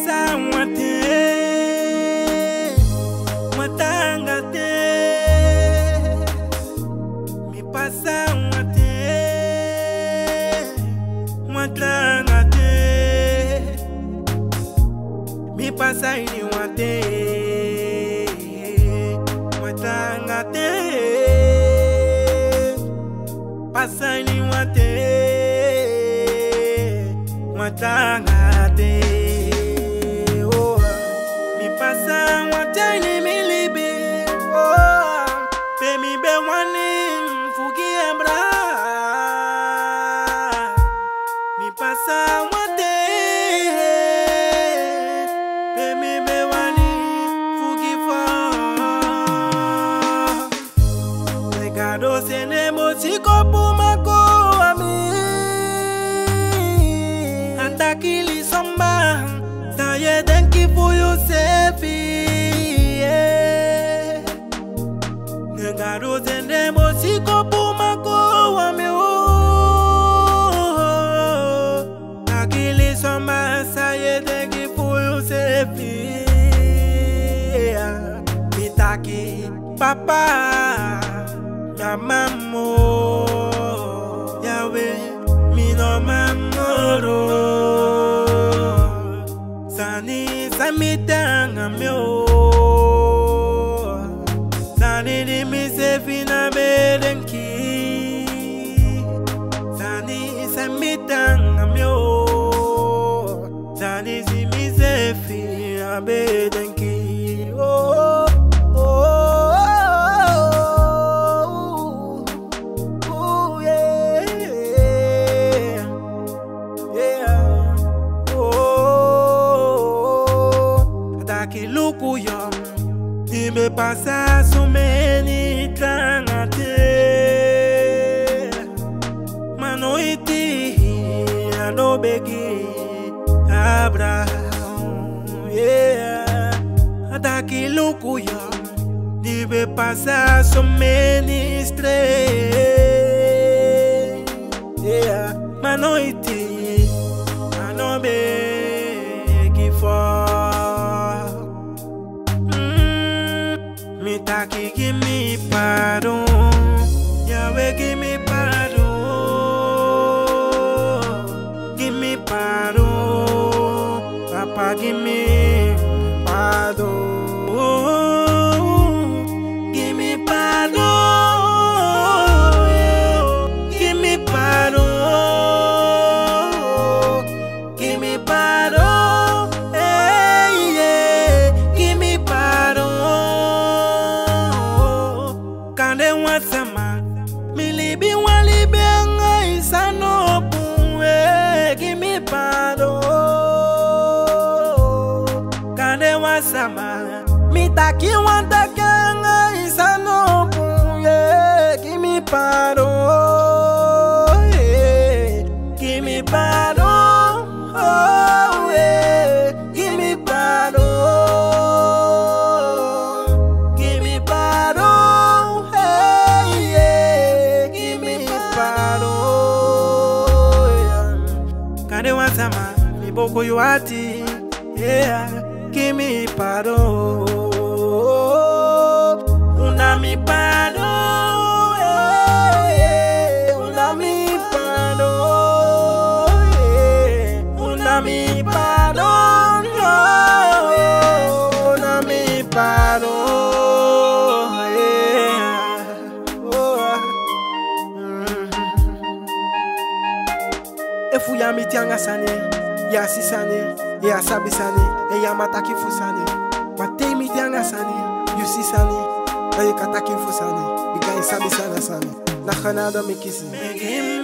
passa mwate mwatanga te mi passa mwate mwatanga te mi passa ini mwate mwatanga te passa ini mwate mwatanga te oh mi passa mwate ni mi libi oh pe mi be wani fugi embra mi passa mwate pe mi be wani fugi fa legado sene mosiko pumako ami Takili samba, taye denki fuyo sefi. Negaro zende mosiko pumako wame o. Takili samba, taye denki fuyo sefi. Mitaki papa, ya mamo, yawe mino mamoro. Samitanga meo Sani di mi se fina bedenki Sani samitanga meo Sani si mi se fina bedenki Oh oh oh oh yeah yeah Luku yo, ni me passa so many trangate. Manoiti, ano begi, Abraham, yeah. Ataki luku yo, ni me passa so many stray, yeah. Manoiti, ano begi for. Mitaki, give me pardon. Yahweh, give me pardon. Give me pardon. Papa, give me pardon. Oh, give me pardon. Give me pardon. Give me pardon. Hey, yeah. Give me pardon. Sama mi libi wali benga isano puwe give me pardon kane wasama mi taki wanda kenga isano puwe give me pardon give me pardon oh yeah give me pardon Sama, mi boko yuati, yeah, give me pardon, una mi pardon, yeah, una mi pardon, yeah, una mi pardon, oh, una mi pardon, yeah, oh. Efu ya mitianga sane, ya si sane, ya sabi sane, ya mataki fu sane. Mate mitianga sane, you si sane, ya kataki fu sane. Bika sabi sana sane. Na khanado mikisi.